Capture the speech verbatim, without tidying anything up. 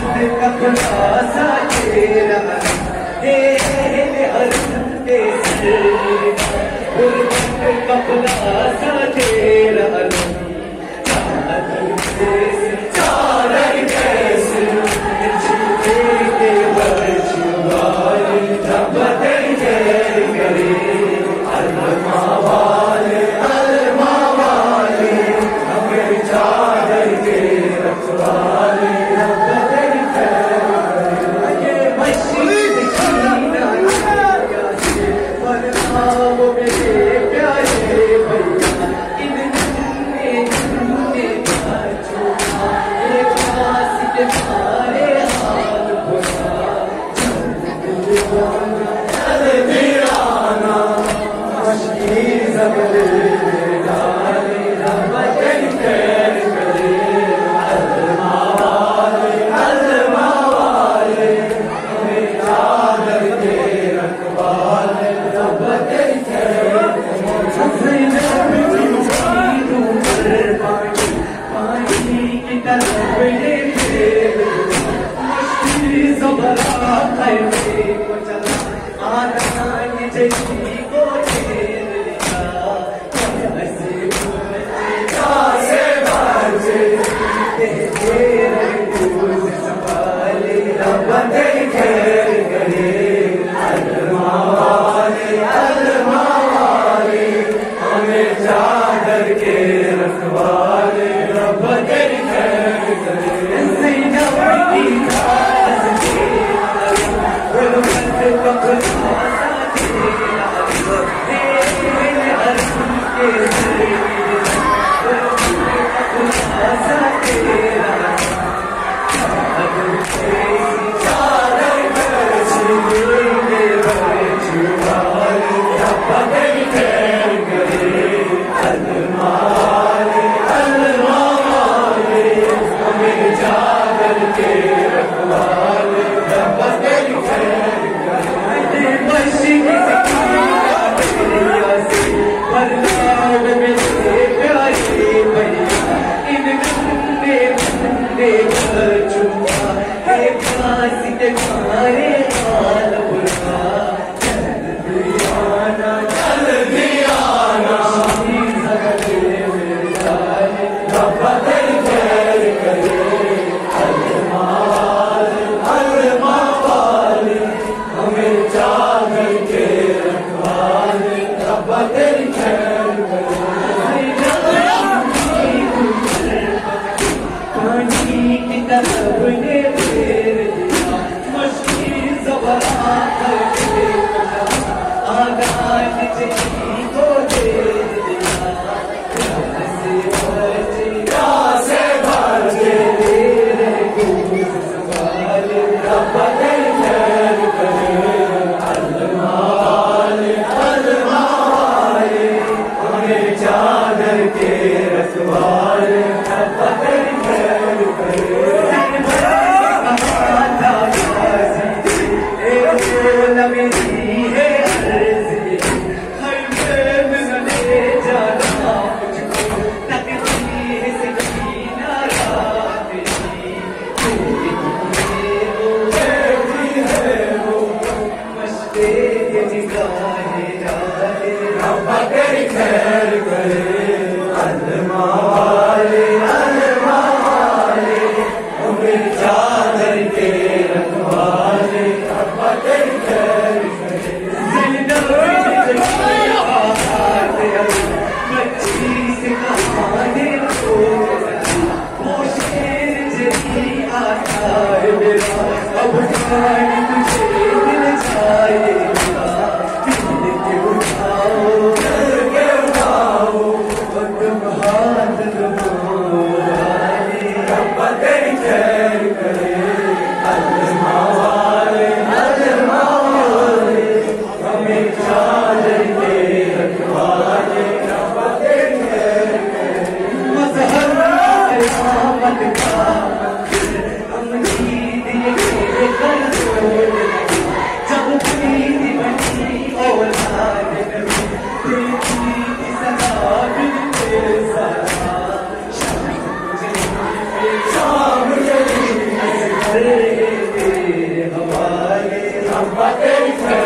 खुलासा तेरा हे अरते गुरबत का खुलासा तेरा चादर कैसे छुपे के बरछुआरे बदल गए करे अलमा वाले अलमा वाले हमें चादर के रखवाले बदल गए मशीन छीना वो मेरे प्यारे भैया इन नन्हे नन्हे बच्चों एक पास के मारे हाल बुरा चल दीवाना मशीन जबल डाले बदल कर करे अलमा वाले अलमा वाले हमें चादर के रखवाले बदल चादर के रखवाले बदल जब तेरे हवाले, रब्बा तेरी